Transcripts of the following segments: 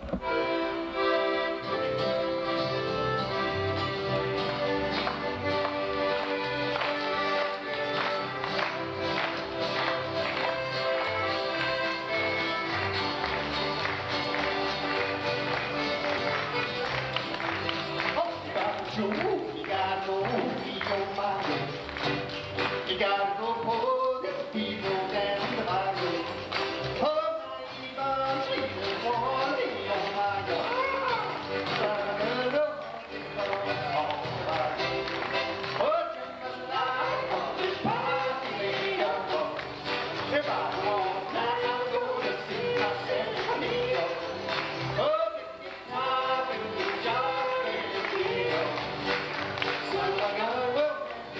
You gotta go pull the people down the highway. Oh, my sweet one, oh my God. Oh, Jambalaya, on this party lady, if I want now, I'm gonna see myself a meal. Oh, the guitar and the job and the deal. So I gotta go.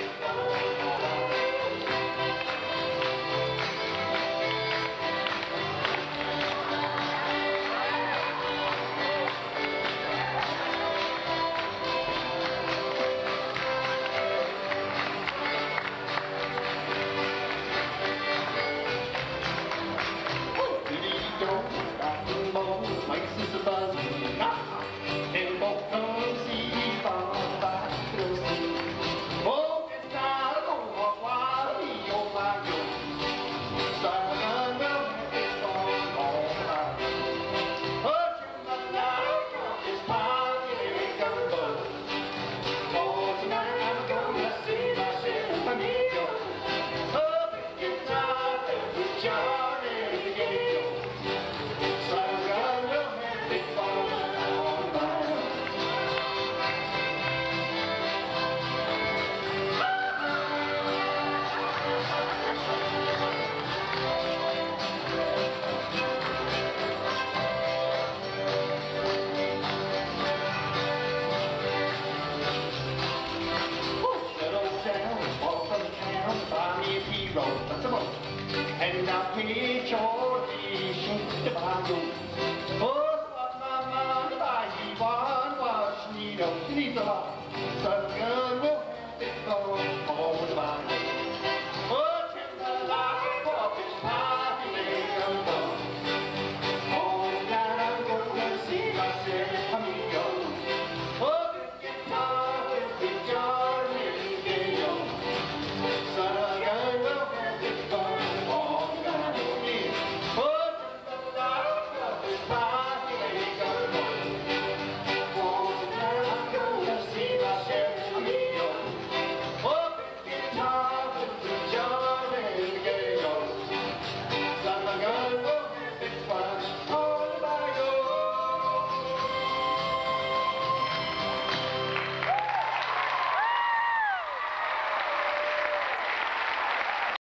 And I paid your tuition to buy you. Oh, what my money buy you one was needle. Needs a lot.